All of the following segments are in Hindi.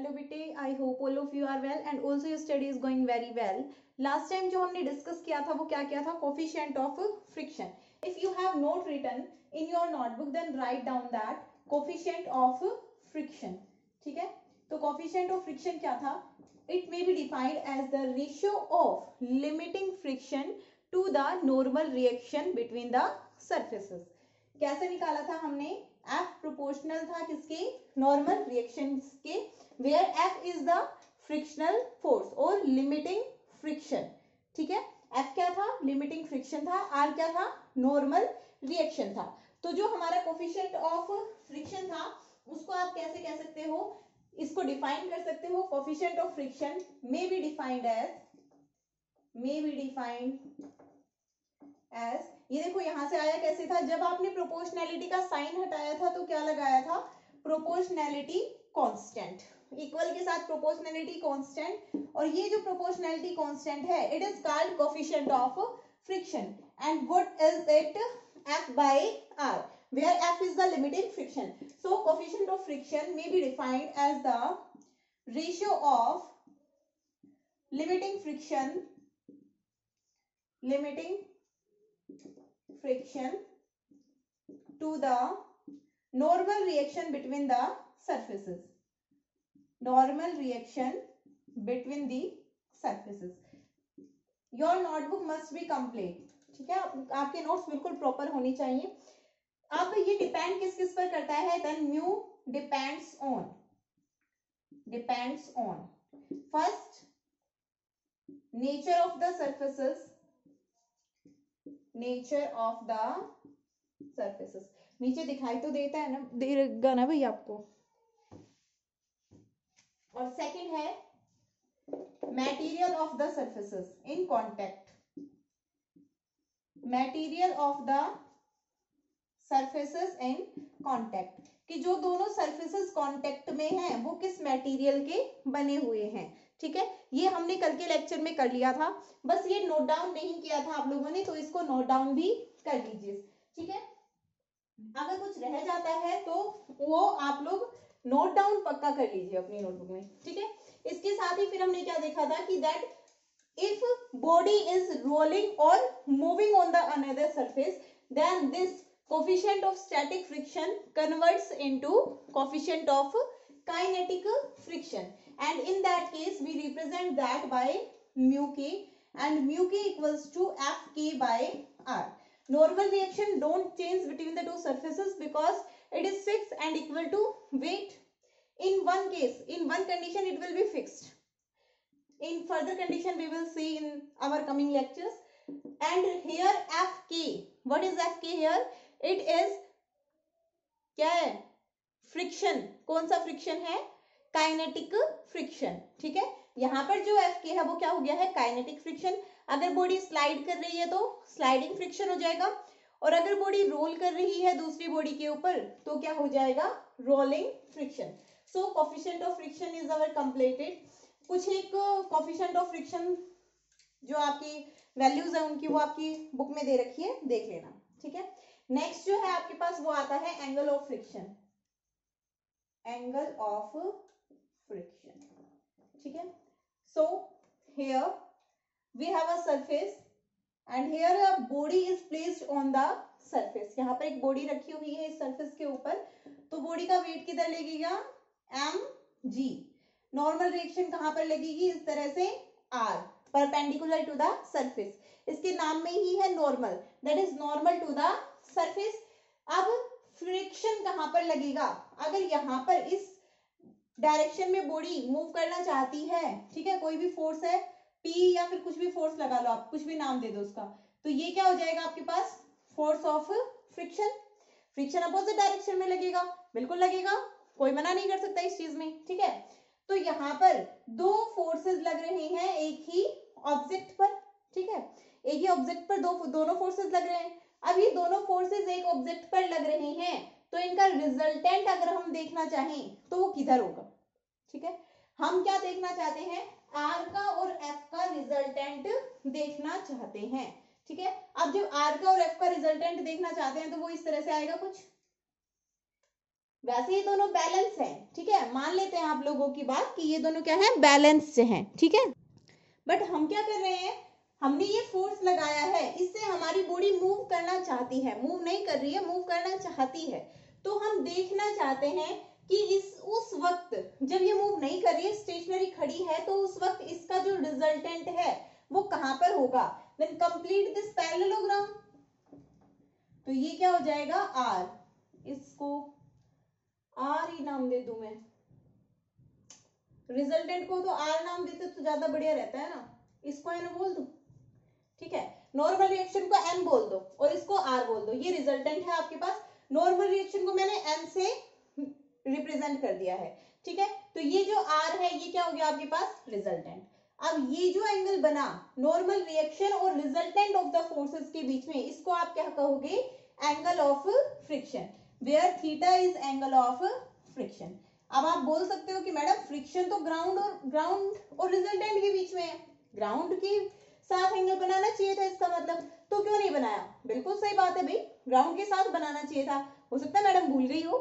हेलो बेटे, I hope all of you are well and also your study is going very well. Last time जो हमने डिस्कस किया था वो क्या किया था? Coefficient of friction. If you have not written in your notebook then write down that coefficient of friction. ठीक है, तो कोफिशिएंट ऑफ फ्रिक्शन क्या था? It may be defined as the ratio of limiting friction to the normal reaction between the surfaces. कैसे निकाला था हमने? F प्रोपोर्शनल था किसके? नॉर्मल रिएक्शंस के, where F is the frictional force और लिमिटिंग फ्रिक्शन। ठीक है, F क्या था? लिमिटिंग फ्रिक्शन था। R क्या था? नॉर्मल रिएक्शन था। तो जो हमारा कोफिशिएंट ऑफ फ्रिक्शन था उसको आप कैसे कह सकते हो? इसको डिफाइन कर सकते हो। Coefficient of friction may be defined as ये देखो यहां से आया कैसे था? जब आपने प्रोपोर्शनैलिटी का साइन हटाया था तो क्या लगाया था? Proportionality constant. इक्वल के साथ प्रोपोर्शनैलिटी कांस्टेंट, और ये जो प्रोपोर्शनैलिटी कांस्टेंट है it is called coefficient of friction. And what is it? F by R, where F is the limiting friction. So coefficient of friction may be defined as the ratio of limiting friction to the normal reaction between the surfaces. Normal reaction between the surfaces. Your notebook must be complete. ठीक है, आपके नोट्स बिल्कुल प्रॉपर होनी चाहिए। अब ये डिपेंड किस किस पर करता है? Then mu depends on first nature of the surfaces, नीचे दिखाई तो देता है ना, देगा ना भाई आपको। और सेकंड है material of the surfaces in contact, material of the surfaces in contact, कि जो दोनों सर्फेसेस कांटेक्ट में हैं वो किस मटेरियल के बने हुए हैं। ठीक है, ये हमने कल के लेक्चर में कर लिया था, बस ये नोट डाउन नहीं किया था आप लोगों ने, तो इसको नोट डाउन भी कर लीजिए। ठीक है, अगर कुछ रह जाता है तो वो आप लोग नोट डाउन पक्का कर लीजिए अपनी नोटबुक में। ठीक है, इसके साथ ही फिर हमने क्या देखा था कि that if body is rolling or moving on the another surface, then this coefficient of static friction converts into coefficient of kinetic friction, and in that case we represent that by mu k, and mu k equals to Fk by R. Normal reaction don't change between the two surfaces because it is fixed and equal to weight. In one case, in one condition it will be fixed. In further condition we will see in our coming lectures. And here Fk, what is Fk here? It is क्या है? फ्रिक्शन। कौन सा फ्रिक्शन है? Kinetic friction. ठीक है, यहाँ पर जो Fk है वो क्या हो गया है? Kinetic friction. अगर बॉडी स्लाइड कर रही है तो स्लाइडिंग फ्रिक्शन हो जाएगा, और अगर बॉडी रोल कर रही है दूसरी बॉडी के ऊपर तो क्या हो जाएगा? Rolling friction. So coefficient of friction is our completed. कुछ एक कोफिशिएंट ऑफ फ्रिक्शन जो आपकी वैल्यूज है उनकी वो आपकी बुक में दे रखी है, देख लेना। ठीक है, नेक्स्ट जो है आपके पास वो आता है एंगल ऑफ फ्रिक्शन। ठीक है, so here we have a surface and here a body is placed on the surface. यहाँ पर एक बॉडी रखी हुई है इस सरफेस के ऊपर, तो बॉडी का वेट किधर लगेगा? mg। नॉर्मल रिएक्शन कहां पर लगेगी? इस तरह से R, perpendicular to the surface. इसके नाम में ही है normal, that is normal to the surface. अब फ्रिक्शन कहां पर लगेगा? अगर यहां पर इस डायरेक्शन में बॉडी मूव करना चाहती है, ठीक है, कोई भी फोर्स है P या फिर कुछ भी फोर्स लगा लो आप, कुछ भी नाम दे दो उसका, तो ये क्या हो जाएगा आपके पास? Force of friction. Friction opposite direction में लगेगा, बिल्कुल लगेगा, कोई मना नहीं कर सकता इस चीज में। ठीक है, तो यहाँ पर दो फोर्सेस लग रहे हैं एक ही ऑब्जेक्ट पर। ठीक है, एक ही ऑब्जेक्ट पर दोनों फोर्सेस लग रहे हैं। अब ये दोनों फोर्सेस एक ऑब्जेक्ट पर लग रहे हैं तो इनका रिजल्टेंट अगर हम देखना चाहें तो वो किधर होगा? ठीक है, हम क्या देखना चाहते हैं? R का और F का रिजल्टेंट देखना चाहते हैं। ठीक है, अब जब R का और F का रिजल्टेंट देखना चाहते हैं तो वो इस तरह से आएगा कुछ, वैसे ये दोनों बैलेंस है। ठीक है, मान लेते हैं आप लोगों की बात कि ये दोनों क्या है, बैलेंस से हैं, ठीक है। बट हम क्या कर रहे हैं, हमने ये फोर्स लगाया है, इससे हमारी बॉडी मूव करना चाहती है, मूव नहीं कर रही है, मूव करना चाहती है। तो हम देखना चाहते हैं कि उस वक्त जब ये मूव नहीं कर रही है, स्टेशनरी खड़ी है, तो उस वक्त इसका जो रिजल्टेंट है वो कहां पर होगा। Then complete this parallelogram. तो ये क्या हो जाएगा, आर, इसको आर ही नाम दे दूं मैं, रिजल्टेंट को तो आर नाम देते तो ज्यादा बढ़िया रहता है ना, इसको एन बोल दो, ठीक है। नॉर्मल रिएक्शन को एन बोल दो और इसको आर बोल दो, ये रिजल्टेंट है आपके पास। नॉर्मल रिएक्शन को मैंने एन से रिप्रेजेंट कर दिया है, ठीक है। तो ये जो आर है ये क्या हो गया आपके पास, रिजल्टेंट। अब ये जो एंगल बना नॉर्मल रिएक्शन और रिजल्टेंट ऑफ द फोर्सेस के बीच में, इसको आप क्या कहोगे, angle of friction, where theta is angle of friction. अब आप बोल सकते हो कि मैडम फ्रिक्शन तो ग्राउंड और रिजल्टेंट के बीच में है, ग्राउंड के साथ एंगल बनाना चाहिए था, इसका मतलब तो क्यों नहीं बनाया। बिल्कुल सही बात है भाई, ग्राउंड के साथ बनाना चाहिए था। हो सकता है मैडम भूल गई हो,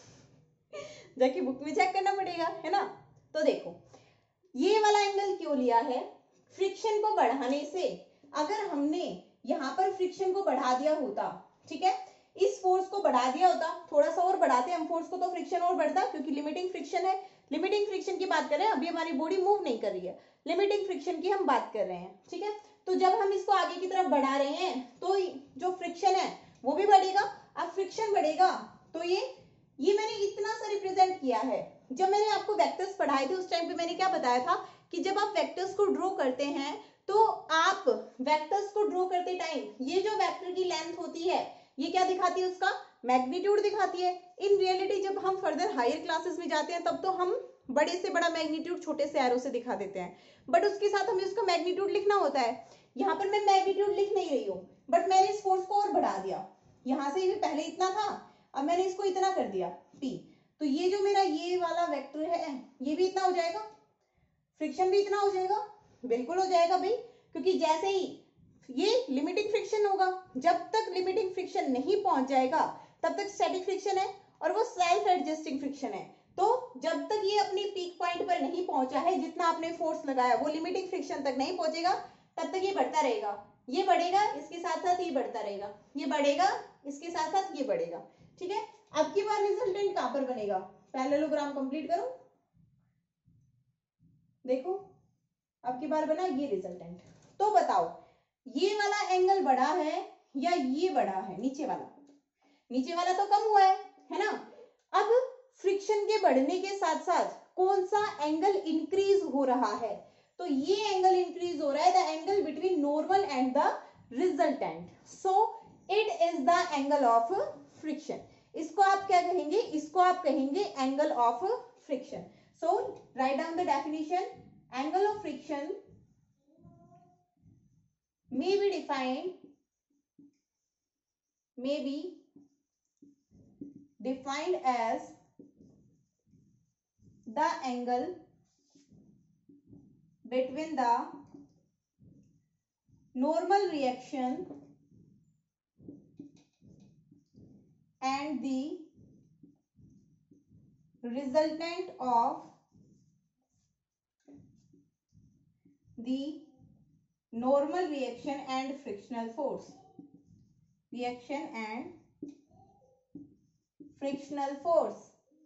जाके बुक में चेक करना पड़ेगा, है ना। तो देखो ये वाला एंगल क्यों लिया है, फ्रिक्शन को बढ़ाने से। अगर हमने यहाँ पर फ्रिक्शन को बढ़ा दिया होता, ठीक है, इस फोर्स को बढ़ा दिया होता, थोड़ा सा और बढ़ाते हम फोर्स को तो फ्रिक्शन और बढ़ता, क्योंकि लिमिटिंग फ्रिक्शन है। लिमिटिंग फ्रिक्शन की बात कर रहे हैं, अभी हमारी बॉडी मूव नहीं कर रही है, लिमिटिंग फ्रिक्शन की हम बात कर रहे हैं, ठीक है। तो जब हम इसको आगे की तरफ बढ़ा रहे हैं तो जो फ्रिक्शन है वो भी बढ़ेगा। अब फ्रिक्शन बढ़ेगा तो ये मैंने इतना सा रिप्रेजेंट किया है। जब मैंने आपको वेक्टर्स पढ़ाए थे उस टाइम पे मैंने क्या बताया था कि जब आप वेक्टर्स को ड्रॉ करते हैं तो आप वेक्टर्स को ड्रॉ करते टाइम ये जो वेक्टर की लेंथ होती है ये क्या दिखाती है, उसका मैग्नीट्यूड दिखाती है। इन रियलिटी जब हम फर्दर हायर क्लासेस में जाते हैं तब तो हम बड़े से बड़ा मैग्नीट्यूड छोटे से एरो से दिखा देते हैं, बट उसके साथ हमें उसका मैग्नीट्यूड लिखना होता है। यहाँ पर मैं मैग्नीट्यूड लिख नहीं रही हूँ, बट मैंने इस फोर्स को और बढ़ा दिया, यहाँ से भी पहले इतना था, अब मैंने इसको इतना कर दिया P। तो ये जो मेरा ये वाला वेक्टर है ये भी इतना हो जाएगा, फ्रिक्शन भी इतना हो जाएगा, बिल्कुल हो जाएगा भाई, क्योंकि जैसे ही ये लिमिटिंग फ्रिक्शन होगा, जब तक लिमिटिंग फ्रिक्शन नहीं पहुंच जाएगा तब तक स्टैटिक फ्रिक्शन है और वो सेल्फ एडजस्टिंग फ्रिक्शन है। तो जब तक ये अपनी पीक पॉइंट पर नहीं पहुंचा है, जितना आपने फोर्स लगाया वो लिमिटिंग फ्रिक्शन तक नहीं पहुंचेगा, तब तक ये बढ़ता रहेगा, ये बढ़ेगा, इसके साथ साथ ये बढ़ता रहेगा, ये बढ़ेगा, इसके साथ साथ ये बढ़ेगा, ठीक है। अब की बार रिजल्टेंट कहां पर बनेगा, पैरेललोग्राम कंप्लीट करो, देखो अब की बार बना ये रिजल्टेंट। तो बताओ ये वाला एंगल बड़ा है या ये बड़ा है, नीचे वाला तो कम हुआ है ना। अब फ्रिक्शन के बढ़ने के साथ साथ कौन सा एंगल इंक्रीज हो रहा है, तो ये एंगल इंक्रीज हो रहा है, the angle between normal and the resultant, so it is the angle of friction. इसको आप क्या कहेंगे, इसको आप कहेंगे angle of friction. So write down the definition, angle of friction may be defined as the angle between the normal reaction and the resultant of the normal reaction and frictional force, reaction and frictional force,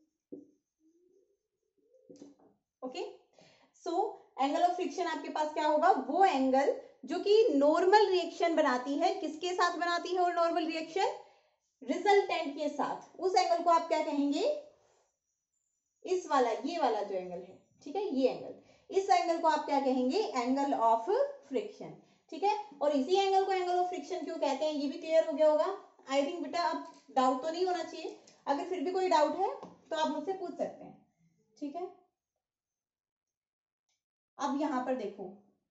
okay. So angle of friction आपके पास क्या होगा, वो एंगल जो कि नॉर्मल रिएक्शन बनाती है, किसके साथ बनाती है, और नॉर्मल रिएक्शन रिजल्टेंट के साथ, उस एंगल को आप क्या कहेंगे, इस वाला, ये वाला जो एंगल है, ठीक है, ये एंगल, इस एंगल को आप क्या कहेंगे, एंगल ऑफ फ्रिक्शन, ठीक है। और इसी एंगल को एंगल ऑफ फ्रिक्शन क्यों कहते हैं ये भी क्लियर हो गया होगा। आई थिंक बेटा अब डाउट तो नहीं होना चाहिए, अगर फिर भी कोई डाउट है तो आप मुझसे पूछ सकते हैं, ठीक है। अब यहां पर देखो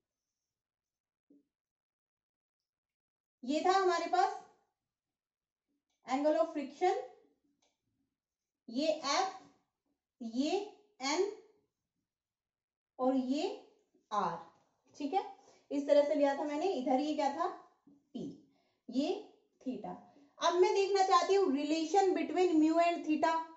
ये था हमारे पास एंगल ऑफ फ्रिक्शन, ये F, ये N और ये R, ठीक है, इस तरह से लिया था मैंने। इधर ये क्या था P, ये थीटा। अब मैं देखना चाहती हूँ relation between mu and theta,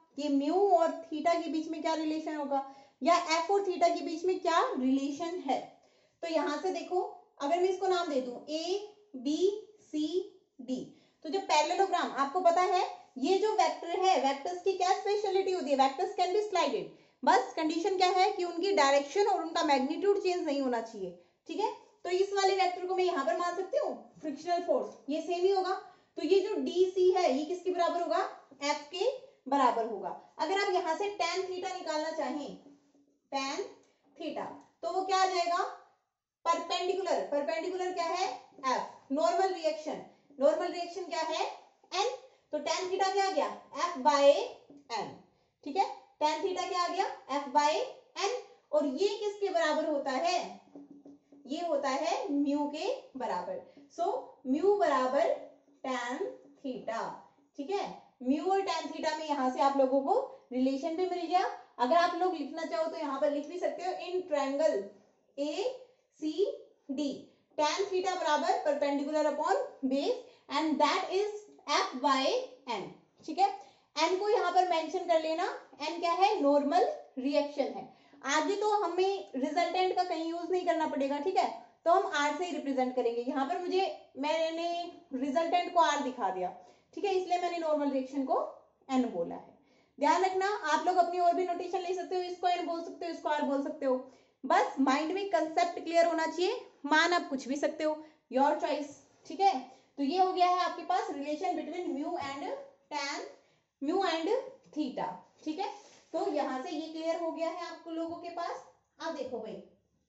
कि म्यू और थीटा के बीच में क्या रिलेशन होगा, या एफ और थीटा के बीच में क्या रिलेशन है। तो यहां से देखो, अगर मैं इसको नाम दे दूं ए बी सी डी, तो जो पैरेललोग्राम आपको पता है, ये जो वेक्टर है, वेक्टर्स की क्या स्पेशलिटी होती है, वेक्टर्स कैन बी स्लाइडेड, बस कंडीशन क्या है कि उनकी डायरेक्शन और उनका मैग्नीट्यूड चेंज नहीं होना चाहिए, ठीक है। तो इस वाले वेक्टर को मैं यहां पर मान सकती हूँ फ्रिक्शनल फोर्स, ये सेम ही होगा। तो ये जो डी सी है ये किसके बराबर होगा, एफ के बराबर होगा। अगर आप यहां से tan थीटा निकालना चाहें, tan थीटा, तो वो क्या आ जाएगा, परपेंडिकुलर, परपेंडिकुलर क्या है F, normal reaction, normal reaction क्या है एन, तो tan थीटा क्या आ गया एफ बाय एन, ठीक है। tan थीटा क्या आ गया एफ बाय एन, और ये किसके बराबर होता है, ये होता है म्यू के बराबर। सो म्यू बराबर tan थीटा, ठीक है। म्यू और tan थीटा में यहां से आप लोगों को रिलेशन भी मिल गया। अगर आप लोग लिखना चाहो तो यहां पर लिख भी सकते हो, in triangle A C D tan theta बराबर perpendicular upon base and that is F by N, ठीक है। एन को यहां पर मेंशन कर लेना, एन क्या है, नॉर्मल रिएक्शन है। आगे तो हमें रिजल्टेंट का कहीं यूज नहीं करना पड़ेगा, ठीक है, तो हम आर से ही रिप्रेजेंट करेंगे। यहाँ पर मैंने रिजल्टेंट को आर दिखा दिया, ठीक है, इसलिए मैंने नॉर्मल रिएक्शन को एन बोला है। ध्यान रखना, आप लोग अपनी और भी नोटेशन ले सकते हो, इसको एन बोल सकते हो, इसको आर बोल सकते हो, बस माइंड में कंसेप्ट क्लियर होना चाहिए। मान आप कुछ भी सकते हो, योर चॉइस, ठीक है। तो ये हो गया है आपके पास relation between mu and tan, mu and theta, ठीक है। तो यहां से ये क्लियर हो गया है आपको लोगों के पास। अब देखो भाई,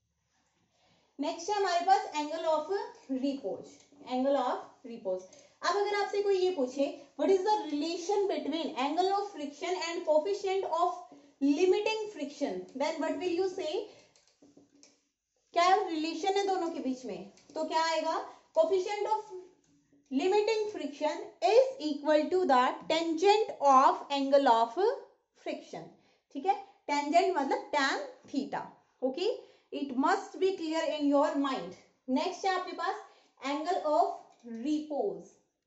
नेक्स्ट है हमारे पास angle of repose, angle of repose. अब अगर आपसे कोई ये पूछे what is the relation between angle of friction and coefficient of limiting friction, then what will you say, क्या रिलेशन है दोनों के बीच में, तो क्या आएगा, coefficient of limiting friction is equal to the tangent of angle of friction, ठीक है। टेंजेंट मतलब tan theta, okay, it must be clear in your mind. Next है आपके पास angle of repose,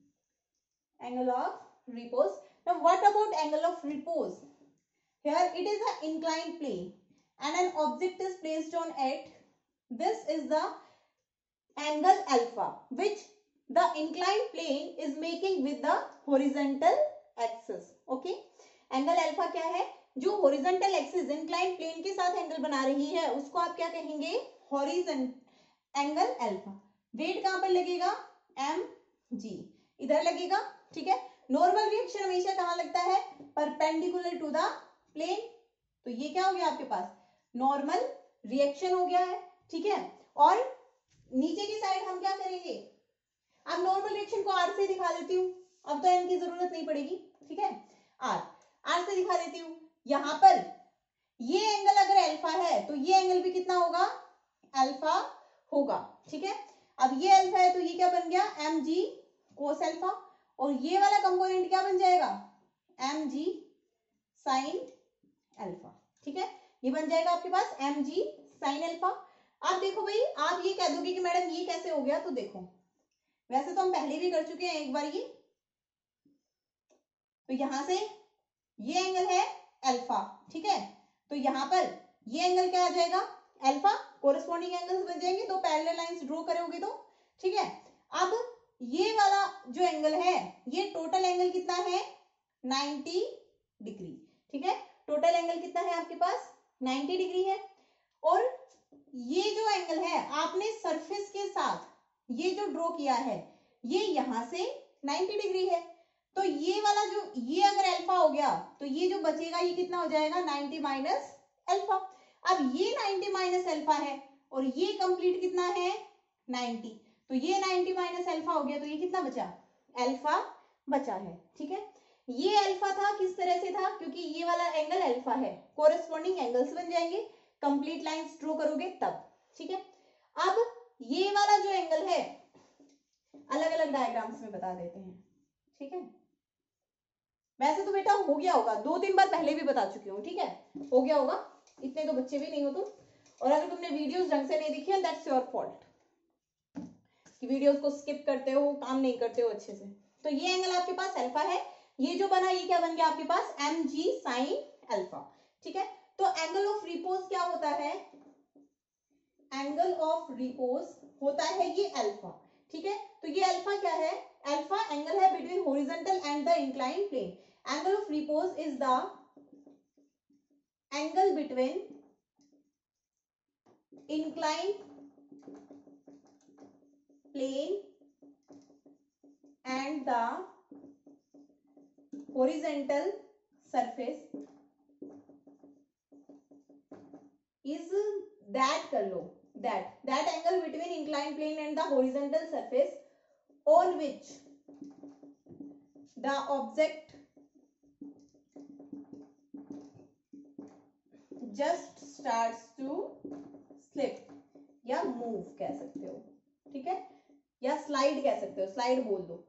angle of repose. Now what about angle of repose, here it is an inclined plane and an object is placed on it, this is the angle alpha which the inclined plane is making with the horizontal axis, okay। Angle alpha क्या है, जो हॉरिजॉन्टल एक्सिस इंक्लाइंड प्लेन के साथ एंगल बना रही है उसको आप क्या कहेंगे, हॉरिजॉन्टल एंगल अल्फा। वेट कहां पर लगेगा, एम जी, इधर लगेगा, ठीक है। नॉर्मल रिएक्शन हमेशा कहां लगता है, परपेंडिकुलर टू द प्लेन, तो ये क्या हो गया आपके पास, नॉर्मल रिएक्शन हो गया है, ठीक है। और नीचे की साइड हम क्या करेंगे, अब नॉर्मल रिएक्शन को आर से दिखा देती हूँ, अब तो एन की जरूरत नहीं पड़ेगी, ठीक है, आर से दिखा देती हूँ। यहां पर ये एंगल अगर अल्फा है तो ये एंगल भी कितना होगा, अल्फा होगा, ठीक है। अब ये अल्फा है तो ये क्या बन गया, एम जी कोस अल्फा, और ये वाला कंपोनेंट क्या बन जाएगा, एम जी साइन अल्फा, ठीक है, ये बन जाएगा आपके पास एम जी साइन अल्फा। आप देखो भाई, आप ये कह दोगे कि मैडम ये कैसे हो गया, तो देखो वैसे तो हम पहले भी कर चुके हैं एक बार ये, तो यहां से ये एंगल है अल्फा, ठीक है, तो यहां पर ये एंगल क्या आ जाएगा, अल्फा, कोरिस्पॉन्डिंग एंगल्स बन जाएंगे, तो पैरेलल लाइंस ड्रॉ करोगे तो, ठीक है। अब ये वाला जो एंगल है, ये टोटल एंगल कितना है, 90 डिग्री, ठीक है, टोटल एंगल कितना है आपके पास 90 डिग्री है। और ये जो एंगल है आपने सरफेस के साथ ये जो ड्रॉ किया है, ये यहां से 90 डिग्री है, तो ये वाला जो, ये अगर अल्फा हो गया तो ये जो बचेगा ये कितना हो जाएगा, 90 माइनस अल्फा। अब ये 90 माइनस अल्फा है और ये कंप्लीट कितना है 90, तो ये 90 माइनस अल्फा हो गया, तो ये कितना बचा, अल्फा बचा है, ठीक है। ये अल्फा था, किस तरह से था, क्योंकि ये वाला एंगल अल्फा है, कोरिस्पॉन्डिंग एंगल्स बन जाएंगे, कंप्लीट लाइंस ड्रॉ करोगे तब, ठीक है। अब ये वाला जो एंगल है अलग अलग डायग्राम्स में बता देते हैं, ठीक है। वैसे तो बेटा हो गया होगा, 2-3 बार पहले भी बता चुकी हूँ, ठीक है, हो गया होगा, इतने तो बच्चे भी नहीं हो तुम, और अगर तुमने वीडियोस ढंग से नहीं देखी है दैट्स योर फॉल्ट, कि वीडियोस को स्किप करते हो, काम नहीं करते हो अच्छे से। तो ये एंगल आपके पास अल्फा है, ये जो बना ये क्या बन गया आपके पास mg sin अल्फा, ठीक है। तो एंगल ऑफ रिपोज क्या होता है, एंगल ऑफ रिपोज होता है ये अल्फा, ठीक है। तो ये अल्फा क्या है, अल्फा एंगल है between horizontal and the inclined plane. Angle of repose is the angle between inclined plane and the horizontal surface is that कर लो that angle between inclined plane and the horizontal surface on which the object just starts to slip या मूव कह सकते हो, ठीक है, या स्लाइड कह सकते हो, स्लाइड बोल दो,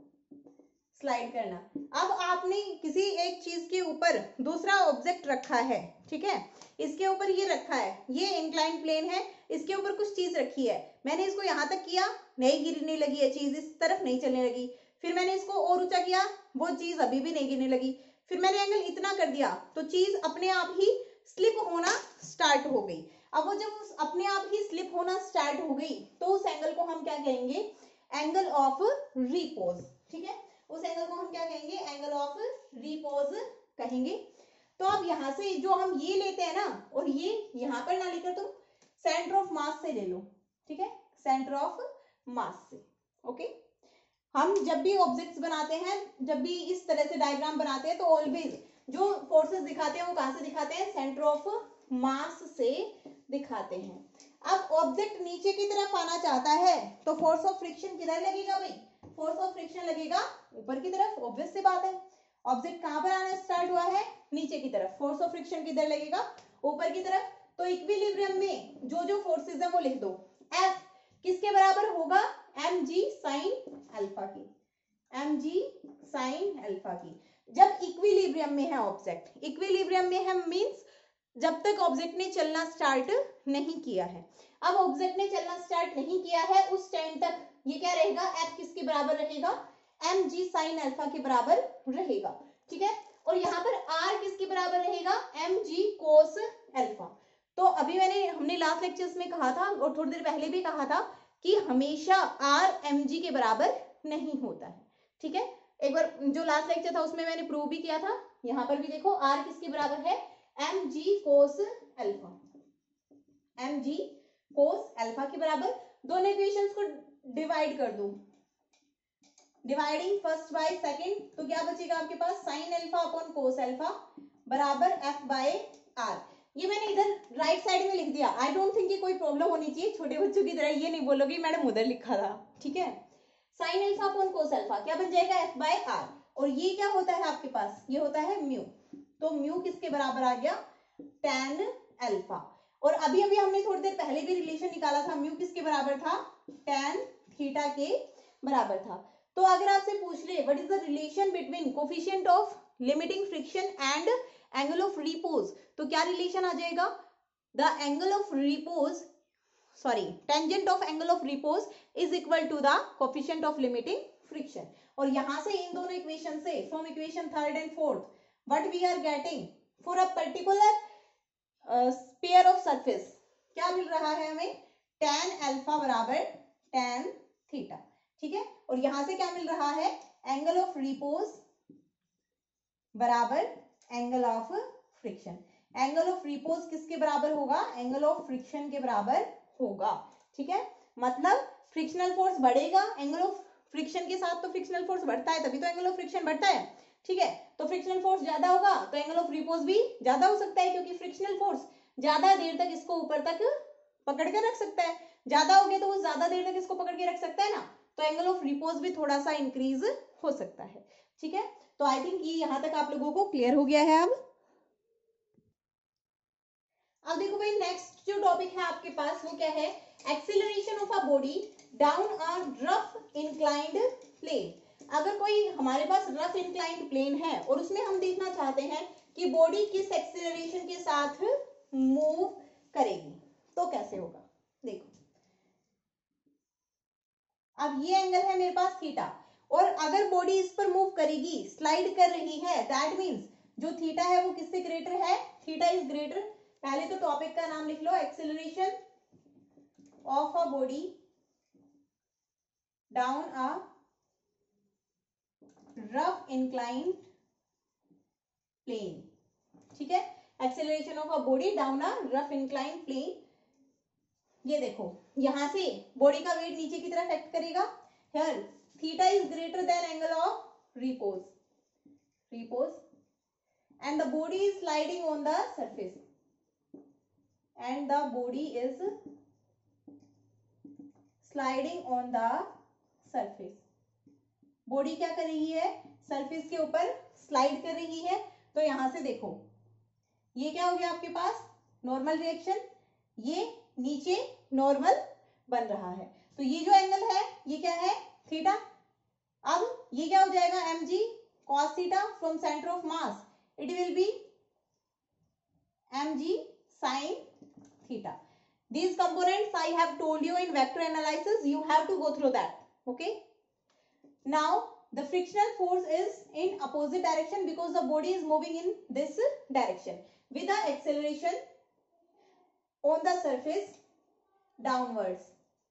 स्लाइड करना। अब आपने किसी एक चीज के ऊपर दूसरा ऑब्जेक्ट रखा है, ठीक है, इसके ऊपर ये रखा है, ये इंक्लाइन प्लेन है, इसके ऊपर कुछ चीज रखी है, मैंने इसको यहां तक किया, नहीं गिरने लगी है चीज, इस तरफ नहीं चलने लगी, फिर मैंने इसको और ऊंचा किया, वो चीज अभी भी नहीं गिरने लगी, फिर मैंने एंगल इतना कर दिया तो चीज अपने आप ही स्लिप होना स्टार्ट हो गई। अब वो जब अपने आप ही स्लिप होना स्टार्ट हो गई तो उस एंगल को हम क्या कहेंगे, एंगल ऑफ रिपोज, ठीक है, उस एंगल को हम क्या कहेंगे, एंगल ऑफ रिपोज कहेंगे। तो अब यहां से जो हम ये लेते हैं ना, और ये यहां पर ना लेकर तुम सेंटर ऑफ मास से ले लो, ठीक है, सेंटर ऑफ मास से। ओके, हम जब भी ऑब्जेक्ट्स बनाते हैं, जब भी इस तरह से डायग्राम बनाते हैं तो ऑलवेज जो फोर्सेस दिखाते हैं वो कहां से दिखाते हैं, सेंटर ऑफ मास से दिखाते हैं। अब ऑब्जेक्ट नीचे की तरफ आना चाहता है तो फोर्स ऑफ फ्रिक्शन किधर लगेगा भाई, फोर्स ऑफ फ्रिक्शन लगेगा ऊपर की तरफ, ऑब्वियस सी बात है। ऑब्जेक्ट कहां पर आना स्टार्ट हुआ है, नीचे की तरफ, फोर्स ऑफ फ्रिक्शन किधर लगेगा, ऊपर की तरफ। तो इक्विलिब्रियम में जो जो फोर्सेस है वो लिख दो, F किसके बराबर होगा, mg sin अल्फा की, mg sin अल्फा की। जब इक्विलिब्रियम में है ऑब्जेक्ट, इक्विलिब्रियम में है मींस जब तक ऑब्जेक्ट ने चलना स्टार्ट नहीं किया है। अब ऑब्जेक्ट ने चलना स्टार्ट नहीं किया है, उस टाइम तक ये क्या रहेगा, F किसके बराबर रहेगा, mg sin अल्फा के बराबर रहेगा, ठीक है। और यहाँ पर R किसके बराबर रहेगा, mg cos अल्फा। तो अभी हमने लास्ट लेक्चर्स में कहा था और थोड़ी देर पहले भी कहा था कि हमेशा R mg के बराबर नहीं होता है, ठीक है। एक बार जो लास्ट लेक्चर था उसमें मैंने प्रूव भी किया था, यहाँ पर भी देखो R किसके बराबर है, mg cos alpha, mg cos alpha के बराबर। दोनों इक्वेशंस को डिवाइड कर दो, डिवाइडिंग फर्स्ट बाय सेकंड, तो क्या बचेगा आपके पास, sine alpha upon cos alpha बराबर f बाय r। ये मैंने इधर राइट साइड में लिख दिया, आई डोंट थिंक कि कोई प्रॉब्लम होनी चाहिए, छोटे बच्चों की तरह ये नहीं बोलोगे मैडम उधर लिखा था, ठीक है। Sine alpha upon cos alpha क्या बन जाएगा, f बाय r, और ये क्या होता है आपके पास, ये होता है म्यू, तो म्यू किसके बराबर आ गया, tan अल्फा। और अभी अभी हमने थोड़ी देर पहले भी रिलेशन निकाला था, म्यू किसके बराबर था, tan थीटा के बराबर था। तो अगर आपसे पूछ ले what is the relation between coefficient of limiting friction and angle of repose, तो क्या रिलेशन आ जाएगा, the angle of repose sorry tangent of angle of repose is equal to the coefficient of limiting friction. और यहां से इन दोनों इक्वेशन से from equation third and fourth what we are getting for a particular pair of surface क्या मिल रहा है हमें, tan अल्फा बराबर tan थीटा, ठीक है। और यहां से क्या मिल रहा है, एंगल ऑफ रिपोज बराबर angle of friction. Angle of repose किसके बराबर होगा, एंगल ऑफ फ्रिक्शन के बराबर होगा, ठीक है। मतलब फ्रिक्शनल फोर्स बढ़ेगा एंगल ऑफ फ्रिक्शन के साथ, तो फ्रिक्शनल फोर्स बढ़ता है तभी तो एंगल ऑफ फ्रिक्शन बढ़ता है, ठीक है। तो फ्रिक्शनल फोर्स ज्यादा होगा तो एंगल ऑफ रिपोज भी ज्यादा हो सकता है, क्योंकि फ्रिक्शनल फोर्स ज्यादा देर तक इसको ऊपर तक पकड़ के रख सकता है, ज्यादा हो गया तो वो ज्यादा देर तक इसको पकड़ के रख सकता है ना, तो एंगल ऑफ रिपोज भी थोड़ा सा इंक्रीज हो सकता है, ठीक है। तो आई थिंक ये यहां तक आप लोगों को क्लियर हो गया है। अब देखो भाई नेक्स्ट जो टॉपिक है आपके पास वो क्या है, acceleration of a body down a rough inclined plane. अगर कोई हमारे पास रफ इंक्लाइंड प्लेन है और उसमें हम देखना चाहते हैं कि बॉडी किस एक्सीलरेशन के साथ मूव करेगी तो कैसे होगा, देखो अब ये एंगल है मेरे पास थीटा और अगर बॉडी इस पर मूव करेगी, स्लाइड कर रही है, दैट मीन्स जो थीटा है वो किससे ग्रेटर है, थीटा इज ग्रेटर। पहले तो टॉपिक का नाम लिख लो, acceleration of a body down a rough inclined plane, ठीक है, acceleration of a body down a rough inclined plane. ये देखो यहां से बॉडी का वेट नीचे की तरफ एक्ट करेगा, here theta is greater than angle of repose, and the body is sliding on the surface, and the body is sliding on the surface, body क्या कर रही है, सरफेस के ऊपर स्लाइड कर रही है। तो यहां से देखो ये क्या हो गया आपके पास, नॉर्मल रिएक्शन, ये नीचे नॉर्मल बन रहा है, तो ये जो एंगल है ये क्या है, थीटा। अब ये क्या हो जाएगा, mg cos theta from centre of mass, it will be mg sin theta. These components I have told you in vector analysis, you have to go through that, okay. Now the frictional force is in opposite direction because the body is moving in this direction with the acceleration on the surface downwards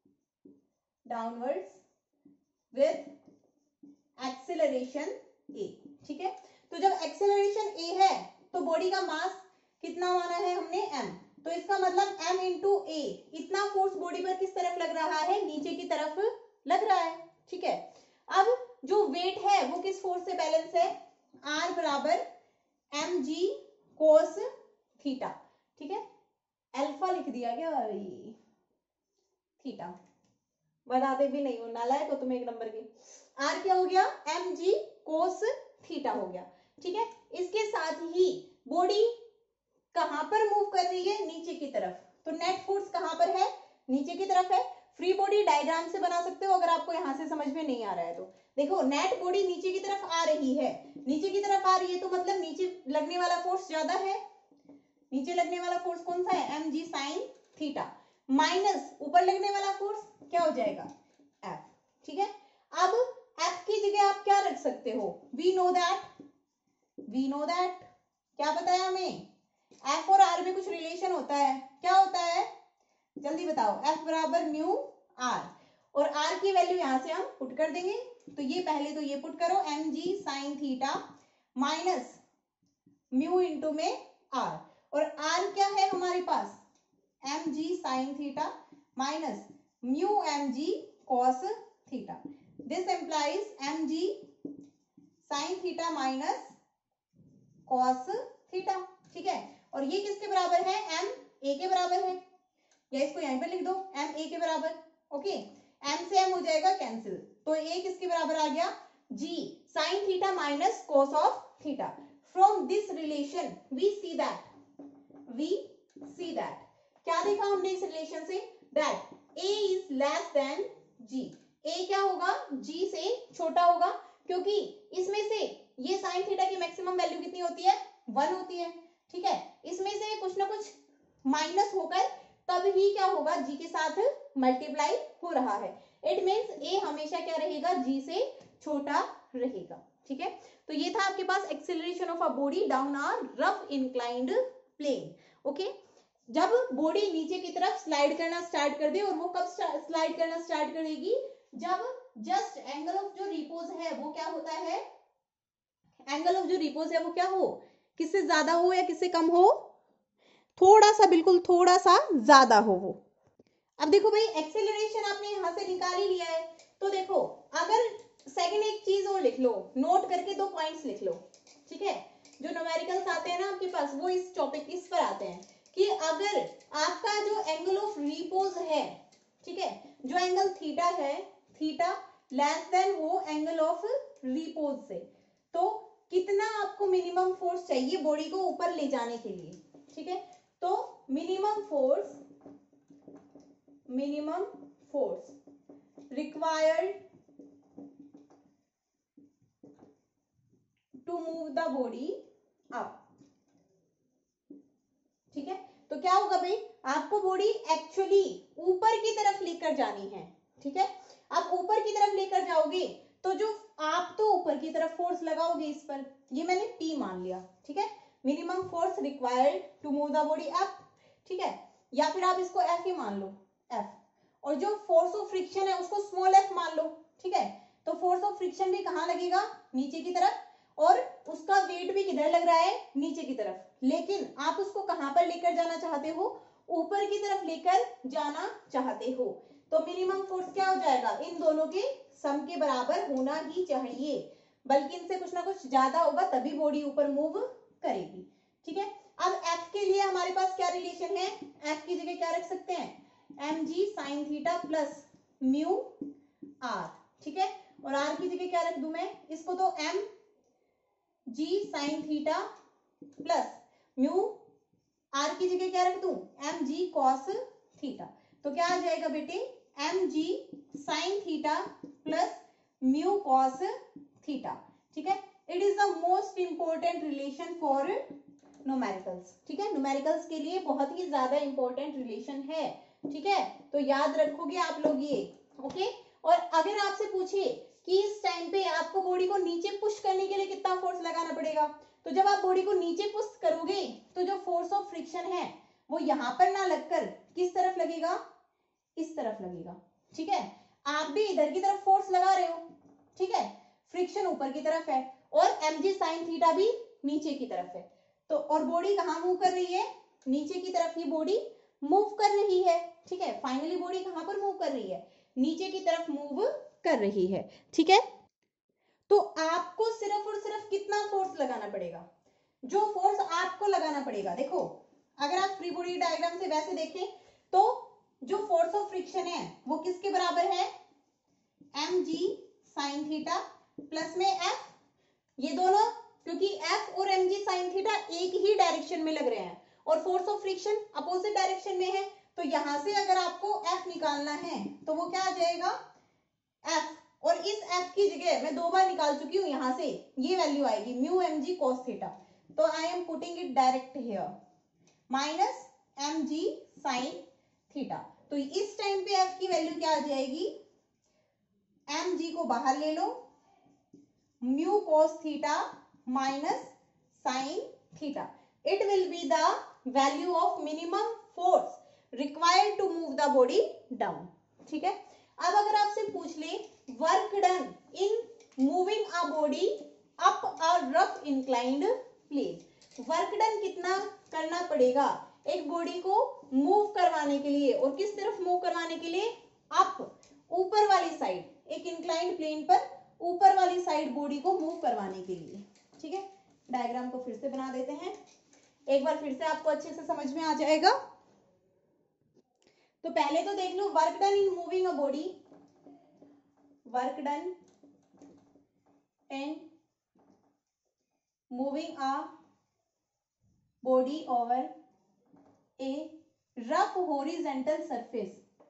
with acceleration a, ठीक है। तो जब एक्सेलरेशन a है तो बॉडी का मास कितना माना है हमने, m, तो इसका मतलब m इंटू a, इतना फोर्स बॉडी पर किस तरफ लग रहा है, नीचे की तरफ लग रहा है, ठीक है। अब जो वेट है वो किस फोर्स से बैलेंस है, r बराबर mg cos थीटा, ठीक है, अल्फा लिख दिया क्या, थीटा बताते भी नहीं हो, नालायक हो तुम एक नंबर के। r क्या हो गया, mg cos थीटा हो गया, ठीक है। इसके साथ ही बॉडी कहां पर मूव कर रही है, नीचे की तरफ, तो नेट फोर्स कहां पर है, नीचे की तरफ है। फ्री बॉडी डायग्राम से बना सकते हो अगर आपको यहां से समझ में नहीं आ रहा है तो। देखो नेट बॉडी नीचे की तरफ आ रही है, नीचे की तरफ आ रही है तो मतलब नीचे लगने वाला फोर्स ज्यादा है, नीचे लगने वाला फोर्स कौन सा है, mg sin थीटा, माइनस ऊपर लगने वाला फोर्स क्या हो जाएगा, F, ठीक है। अब F की जगह आप क्या रख सकते हो, वी नो दैट, क्या बताया हमें, F और R में कुछ रिलेशन होता है, क्या होता है जल्दी बताओ, F बराबर म्यू R, और R की वैल्यू यहां से हम पुट कर देंगे, तो ये पहले तो ये पुट करो, mg sin theta minus mu into में R, और R क्या है हमारे पास, mg sin theta minus mu mg cos theta, this implies mg sin theta minus cos theta, ठीक है। और ये किसके बराबर है, m a के बराबर है, या इसको यहीं पर लिख दो m a के बराबर, ओके। m से m हो जाएगा कैंसिल, तो a किसके बराबर आ गया, g sin theta minus cos of theta. From this relation we see that, क्या देखा हमने इस रिलेशन से, that a is less than g, a क्या होगा, g से छोटा होगा, क्योंकि इसमें से ये sin थीटा की मैक्सिमम वैल्यू कितनी होती है, 1 होती है, ठीक है। इसमें से कुछ ना कुछ माइनस होकर तब ही क्या होगा, g के साथ मल्टीप्लाई हो रहा है, इट मीन्स a हमेशा क्या रहेगा, g से छोटा रहेगा, ठीक है। तो ये था आपके पास acceleration of a body down a rough inclined plane, okay. जब बॉडी नीचे की तरफ स्लाइड करना स्टार्ट कर दे, और वो कब स्लाइड करना स्टार्ट करेगी, जब जस्ट एंगल ऑफ जो रिपोज है वो क्या होता है, एंगल ऑफ जो रिपोज है वो क्या हो, किससे ज्यादा हो या किससे कम हो, थोड़ा सा, बिल्कुल थोड़ा सा ज्यादा हो वो। अब देखो भाई एक्सेलरेशन आपने यहां से निकाल ही लिया है, तो देखो अगर सेकंड एक चीज और लिख लो, नोट करके 2 पॉइंट्स लिख लो, ठीक है। जो न्यूमेरिकल्स आते हैं ना आपके पास वो इस टॉपिक इस पर आते हैं कि अगर आपका जो एंगल ऑफ रिपोज है, ठीक है, जो एंगल थीटा है, थीटा लेस देन हो एंगल ऑफ रिपोज से, तो कितना आपको मिनिमम फोर्स चाहिए बॉडी को ऊपर ले जाने के लिए, ठीक है। तो minimum force required to move the body up, ठीक है। तो क्या होगा भाई, आपको बॉडी एक्चुअली ऊपर की तरफ लेकर जानी है, ठीक है। आप ऊपर की तरफ लेकर जाओगे तो जो आप तो ऊपर की तरफ फोर्स लगाओगे इस पर, ये मैंने P मान लिया, ठीक है। Minimum force required to move the body up, ठीक है, या फिर आप इसको F ही मान लो, F। और जो फोर्स ऑफ फ्रिक्शन है उसको स्मॉल f मान लो, ठीक है। तो फोर्स ऑफ फ्रिक्शन भी कहाँ लगेगा, नीचे की तरफ, और उसका वेट भी किधर लग रहा है, नीचे की तरफ। लेकिन आप उसको कहाँ पर लेकर जाना चाहते हो, ऊपर की तरफ लेकर जाना चाहते हो। तो मिनिमम फोर्स क्या हो जाएगा, इन दोनों के सम के बराबर होना ही चाहिए, बल्कि इनसे कुछ ना कुछ ज्यादा होगा तभी बॉडी ऊपर मूव करेगी, ठीक है। अब F के लिए हमारे पास क्या रिलेशन है, F की जगह क्या रख सकते हैं, mg sin theta plus mu r, ठीक है। और r की जगह क्या रख दूं मैं, इसको तो mg sin theta plus mu, r की जगह क्या रख दूं, mg cos थीटा। तो क्या आ जाएगा बेटे, mg sin theta plus mu cos theta, ठीक है। It is the most important relation for numericals, ठीक है। न्यूमेरिकल्स के लिए बहुत ही ज्यादा इंपॉर्टेंट रिलेशन है, ठीक है। तो याद रखोगे आप लोग ये, ओके। और अगर आपसे पूछे कि इस टाइम पे आपको बॉडी को नीचे पुश करने के लिए कितना फोर्स लगाना पड़ेगा, तो जब आप बॉडी को नीचे पुश करोगे तो जो फोर्स ऑफ फ्रिक्शन है वो यहाँ पर ना लगकर किस तरफ लगेगा, इस तरफ लगेगा, ठीक है। आप भी इधर की तरफ फोर्स लगा रहे हो, ठीक है, फ्रिक्शन ऊपर की तरफ है और mg sin थीटा भी नीचे की तरफ है। तो और बॉडी कहाँ मूव कर रही है, नीचे की तरफ ही बॉडी मूव कर रही है, ठीक है। फाइनली बॉडी कहाँ पर मूव कर रही है, नीचे की तरफ मूव कर रही है, ठीक है। तो आपको सिर्फ और सिर्फ कितना फोर्स लगाना पड़ेगा, जो फोर्स आपको लगाना पड़ेगा, देखो अगर आप फ्री बॉडी डायग्राम से वैसे देखें तो जो फोर्स ऑफ फ्रिक्शन है वो किसके बराबर है, mg sin थीटा प्लस में F, ये दोनों क्योंकि F और mg sin थीटा एक ही डायरेक्शन में लग रहे हैं और force of friction opposite direction में है, तो यहां से अगर आपको F निकालना है तो वो क्या आ जाएगा F, और इस F की जगह मैं 2 बार निकाल चुकी हूं, यहां से ये वैल्यू आएगी म्यू mg cos थीटा, तो I am putting it direct here minus mg sin theta. तो इस टाइम पे F की वैल्यू क्या आ जाएगी, mg को बाहर ले लो, mu cos theta minus sin theta, it will be the value of minimum force required to move the body down, ठीक है। अब अगर आपसे पूछ ले work done in moving a body up a rough inclined plane, work done कितना करना पड़ेगा एक बॉडी को मूव करवाने के लिए, और किस तरफ मूव करवाने के लिए, अप, ऊपर वाली साइड, एक इंक्लाइंड प्लेन पर ऊपर वाली साइड बॉडी को मूव करवाने के लिए, ठीक है। डायग्राम को फिर से बना देते हैं, एक बार फिर से आपको अच्छे से समझ में आ जाएगा। तो पहले तो देख लो work done in moving a body, work done in moving a body over a rough horizontal surface,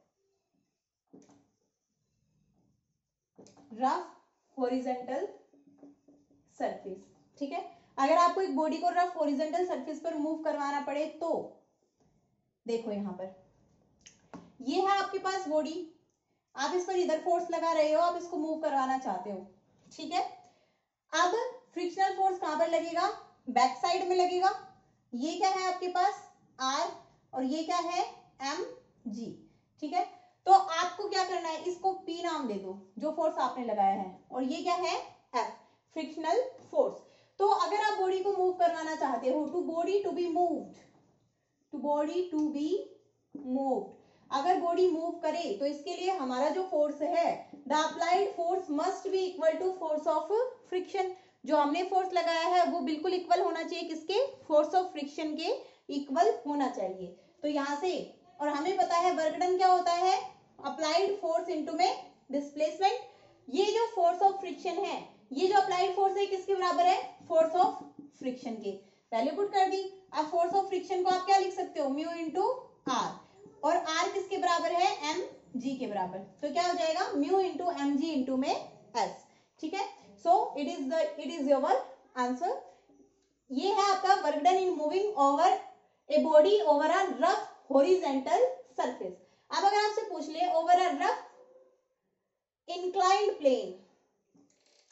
rough horizontal surface, ठीक है। अगर आपको एक बॉडी को रफ हॉरिजॉन्टल सरफेस पर मूव करवाना पड़े तो देखो यहां पर ये है आपके पास बॉडी, आप इस पर इधर फोर्स लगा रहे हो, आप इसको मूव करवाना चाहते हो, ठीक है। अब फ्रिक्शनल फोर्स कहां पर लगेगा, बैक साइड में लगेगा, ये क्या है आपके पास R और ये क्या है mg, ठीक है। तो आपको क्या करना है, इसको P नाम दे दो जो फोर्स आपने लगाया है, और ये क्या है F, फ्रिक्शनल फोर्स। तो अगर आप बॉडी को मूव करवाना चाहते हो, to body to be moved, to body to be moved, अगर बॉडी मूव करे तो इसके लिए हमारा जो फोर्स है the applied force must be equal to force of friction, जो हमने फोर्स लगाया है वो बिल्कुल इक्वल होना चाहिए किसके, फोर्स ऑफ फ्रिक्शन के इक्वल होना चाहिए। तो यहां से, और हमें पता है वर्क डन क्या होता है, अप्लाइड फोर्स इनटू में डिस्प्लेसमेंट, ये जो फोर्स ऑफ फ्रिक्शन है, ये जो अप्लाइड फोर्स है किसके बराबर है, फोर्स ऑफ फ्रिक्शन के, वैल्यू पुट कर दी। अब फोर्स ऑफ फ्रिक्शन को आप क्या लिख सकते हो, म्यू इंटू आर, और R किसके बराबर है, mg के बराबर, तो क्या हो जाएगा म्यू इंटू mg इंटू में s, ठीक है। So it is your answer, ये है आपका work done in moving over a body over a rough horizontal surface. अब अगर आपसे पूछ ले over a rough inclined plane,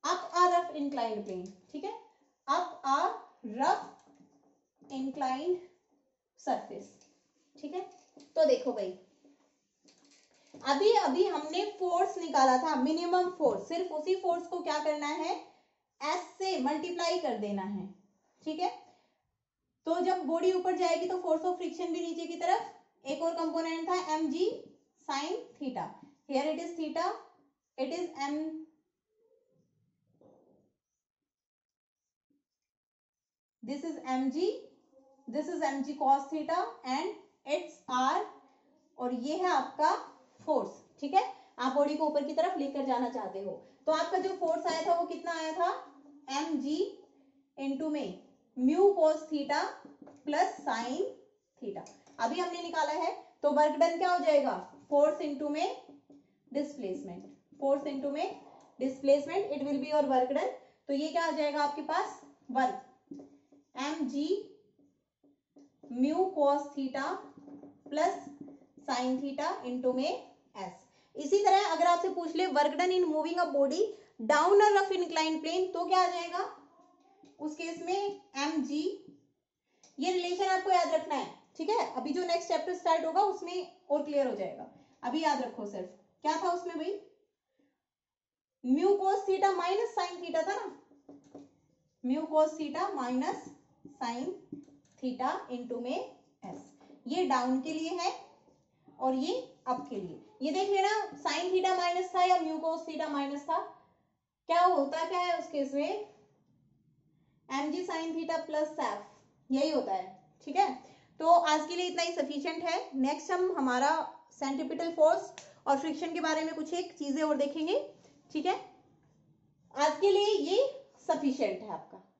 up a rough inclined plane, ठीक है, up a rough inclined surface, ठीक है। तो देखो भाई, अभी अभी हमने फोर्स निकाला था, मिनिमम फोर्स, सिर्फ उसी फोर्स को क्या करना है, एस से मल्टीप्लाई कर देना है, ठीक है। तो जब बॉडी ऊपर जाएगी तो फोर्स ऑफ फ्रिक्शन भी नीचे की तरफ, एक और कंपोनेंट था mg sin theta, here it is theta, it is m, this is mg, this is mg cos theta and it's r, और ये है आपका फोर्स, ठीक है। आप बॉडी को ऊपर की तरफ लेकर जाना चाहते हो, तो आपका जो फोर्स आया था वो कितना आया था, mg इंटू में mu cos theta plus sine theta, अभी हमने निकाला है। तो वर्क डन क्या हो जाएगा, फोर्स इंटू में डिस्प्लेसमेंट, फोर्स इंटू में displacement, it will be your work done. तो ये क्या आ जाएगा आपके पास, work mg mu cos theta plus sine theta into में s। इसी तरह अगर आपसे पूछ ले work done in moving a body down a rough incline plane, तो क्या आ जाएगा उस केस में mg, ये रिलेशन आपको याद रखना है, ठीक है। अभी जो नेक्स्ट चैप्टर स्टार्ट होगा उसमें और क्लियर हो जाएगा, अभी याद रखो सिर्फ क्या था उसमें भाई, mu cos theta minus sine theta था ना, mu cos theta minus sine theta into में s, ये डाउन के लिए है और ये अप के लिए। ये देख लेना, साइन थीटा माइनस था या म्यू cos थीटा माइनस था, क्या होता क्या है उस केस में, mg sin theta plus sef, यही होता है, ठीक है। तो आज के लिए इतना ही सफिशिएंट है। नेक्स्ट हम हमारा सेंट्रीपिटल फोर्स और फ्रिक्शन के बारे में कुछ एक चीजें और देखेंगे, ठीक है। आज के लिए ये सफिशिएंट है आपका।